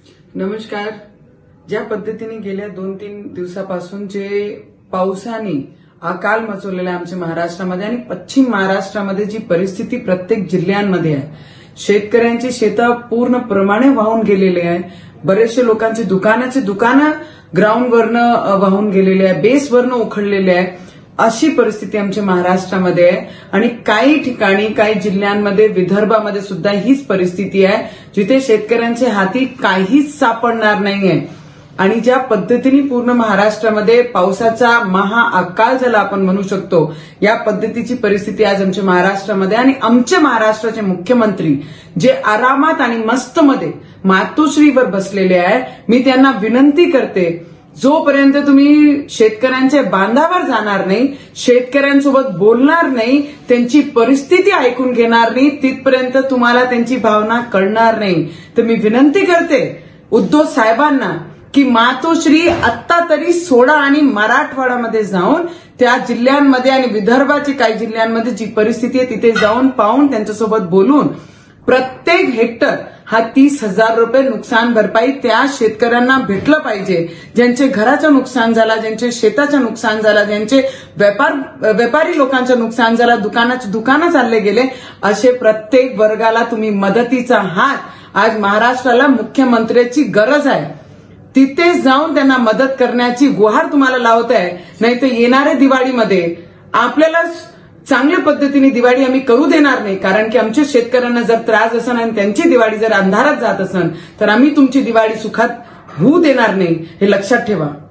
नमस्कार. ज्या पद्धतीने गेल्या 2-3 दिवसापासून जे पावसाने अकाल मचवलेला आहे आमच्या महाराष्ट्रामध्ये आणि पश्चिम महाराष्ट्रामध्ये जी परिस्थिती प्रत्येक जिल्ह्यांमध्ये आहे, शेतकऱ्यांची शेतं पूर्णप्रमाणे वाहून गेलेले आहे. बरेचसे लोकांचे दुकानं ग्राउंडवरनं वाहून गेलेले आहे, बेसवरनं उखडलेले आहे. अशी परिस्थिती आमच्या महाराष्ट्रामध्ये आहे आणि काही ठिकाणी काही जिल्ह्यांमध्ये विदर्भामध्ये सुद्धा हीच परिस्थिती आहे, जिथे शेतकऱ्यांच्या हाती काहीच सापडणार नाहीये. आणि ज्या पद्धतीने पूर्ण महाराष्ट्रामध्ये पावसाचा महाअकाल ज्याला आपण म्हणू शकतो, या पद्धतीची परिस्थिती आज आमच्या महाराष्ट्रामध्ये. आणि आमच्या महाराष्ट्राचे मुख्यमंत्री जे आरामात आणि मस्तमध्ये मातोश्रीवर बसलेले आहे, मी त्यांना विनंती करते, जोपर्यंत तुम्ही शेतकऱ्यांच्या बांधावर जाणार नाही, शेतकऱ्यांसोबत बोलणार नाही, त्यांची परिस्थिती ऐकून घेणार नाही, तिथपर्यंत तुम्हाला त्यांची भावना कळणार नाही. तर मी विनंती करते उद्धव साहेबांना की मातोश्री आत्ता तरी सोडा आणि मराठवाड्यामध्ये जाऊन त्या जिल्ह्यांमध्ये आणि विदर्भाच्या काही जिल्ह्यांमध्ये जी परिस्थिती आहे तिथे जाऊन पाहून त्यांच्यासोबत बोलून प्रत्येक हेक्टर हा 30,000 रुपये नुकसान भरपाई त्या शेतकऱ्यांना भेटलं पाहिजे. ज्यांचे घराचं नुकसान झालं, ज्यांचे शेताचं नुकसान झालं, ज्यांचे व्यापारी लोकांचं नुकसान झालं, दुकानं चालले गेले, असे प्रत्येक वर्गाला तुम्ही मदतीचा हात आज महाराष्ट्राला मुख्यमंत्र्याची गरज आहे. तिथे जाऊन त्यांना मदत करण्याची गुहार तुम्हाला लावत आहे. नाही तर येणाऱ्या दिवाळीमध्ये आपल्याला चांगल्या पद्धतीने दिवाळी आम्ही करू देणार नाही, कारण की आमच्या शेतकऱ्यांना जर त्रास असेल आणि त्यांची दिवाळी जर अंधारात जात असेल तर आम्ही तुमची दिवाळी सुखात होऊ देणार नाही, हे लक्षात ठेवा.